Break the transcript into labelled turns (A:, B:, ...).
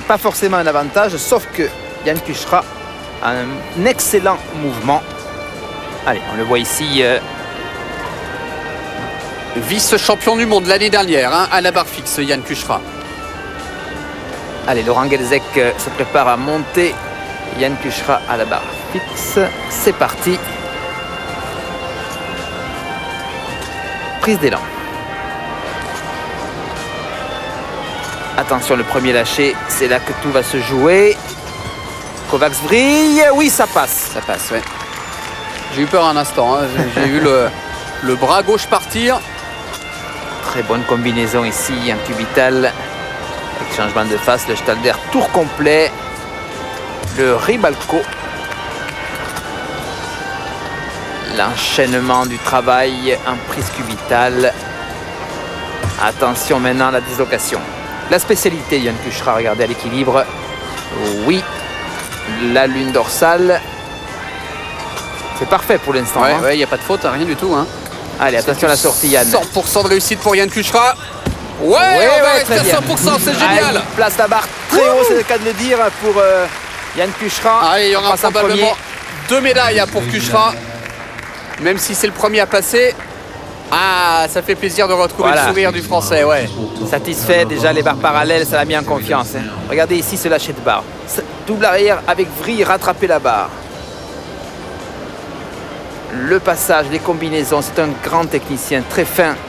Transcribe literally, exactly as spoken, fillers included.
A: pas forcément un avantage, sauf que Yann Kuchera a un excellent mouvement. Allez, on le voit ici. Euh...
B: Vice-champion du monde l'année dernière, hein, à la barre fixe, Yann Kuchera.
A: Allez, Laurent Gelzec euh, se prépare à monter. Yann Kuchera à la barre fixe. C'est parti. Prise d'élan. Attention, le premier lâché, c'est là que tout va se jouer. Kovacs vrille, oui, ça passe.
B: Ça passe, ouais. J'ai eu peur un instant, hein. J'ai eu le, le bras gauche partir.
A: Très bonne combinaison ici, un cubital. Avec changement de face, le Stalder tour complet. Le Ribalco. L'enchaînement du travail en prise cubitale. Attention maintenant à la dislocation. La spécialité, Yann Kuchera, regardez à l'équilibre. Oui, la lune dorsale. C'est parfait pour l'instant.
B: Ouais,
A: hein.
B: ouais, il n'y a pas de faute, rien du tout. Hein.
A: Allez, attention à la sortie, Yann.
B: cent pour cent de réussite pour Yann Kuchera. Ouais,
A: ouais,
B: on va
A: ouais,
B: rester à cent pour cent, c'est génial.
A: Allez, place la barre très haut, c'est le cas de le dire, pour euh, Yann Kuchera.
B: Allez, il y aura probablement deux médailles pour Kuchera. Même si c'est le premier à passer. Ah, ça fait plaisir de retrouver voilà. le sourire du Français, ouais.
A: Satisfait, déjà les barres parallèles, ça l'a mis en confiance. Hein. Regardez ici ce lâcher de barre. Double arrière avec vrille, rattraper la barre. Le passage, les combinaisons, c'est un grand technicien, très fin